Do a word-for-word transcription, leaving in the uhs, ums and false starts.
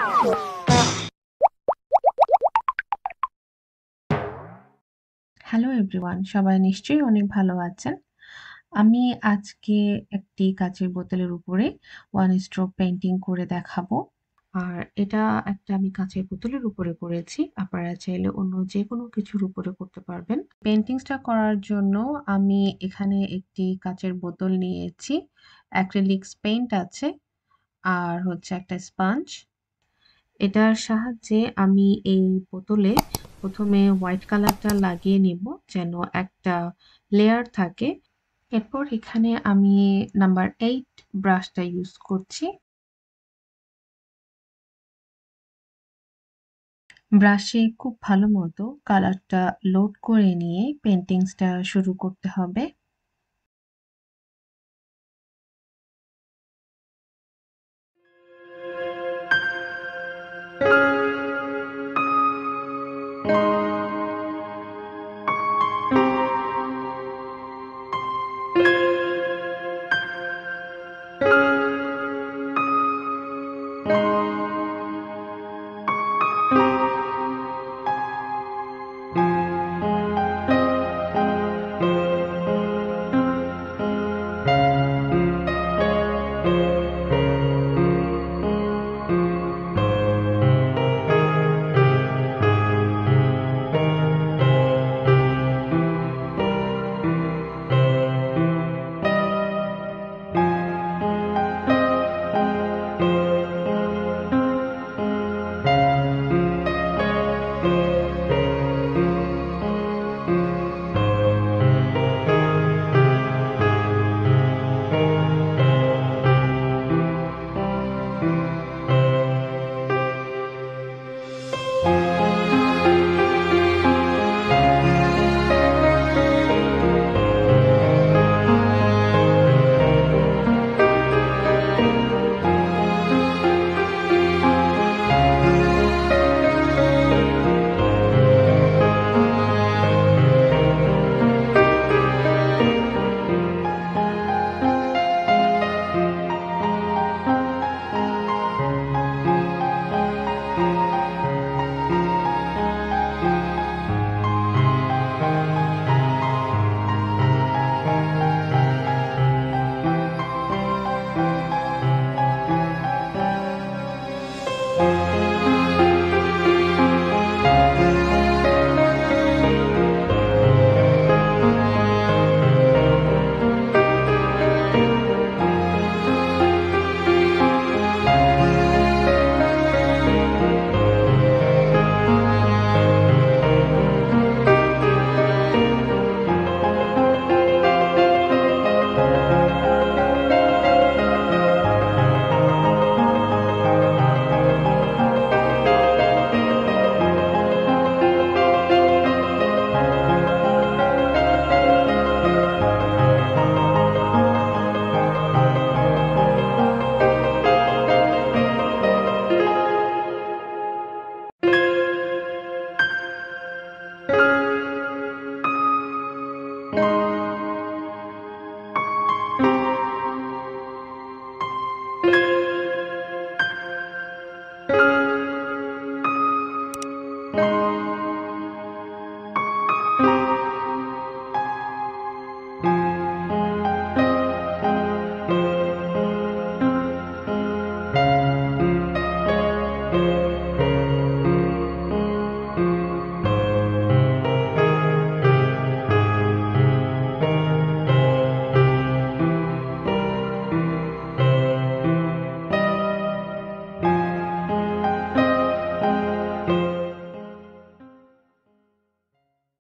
Hello everyone, সবাই নিশ্চয়ই অনেক ভালো আছেন। আমি আজকে একটি কাঁচের বোতলের উপরে ওয়ান স্ট্রোক পেইন্টিং করে দেখাবো। আর এটা একটা আমি কাঁচের বোতলের উপরে করেছি। আপনারা চাইলে অন্য যেকোনো কিছুর উপরে করতে পারবেন। পেইন্টিংসটা করার জন্য আমি এখানে একটি কাঁচের বোতল নিয়েছি, অ্যাক্রিলিক্স পেইন্ট আছে আর হচ্ছে একটা স্পঞ্জ। এটার সাহায্যে আমি এই বোতলে প্রথমে হোয়াইট কালারটা লাগিয়ে নিব যেন একটা লেয়ার থাকে। এরপর এখানে আমি নাম্বার এইট ব্রাশটা ইউজ করছি। ব্রাশে খুব ভালো মতো কালারটা লোড করে নিয়ে পেন্টিংসটা শুরু করতে হবে।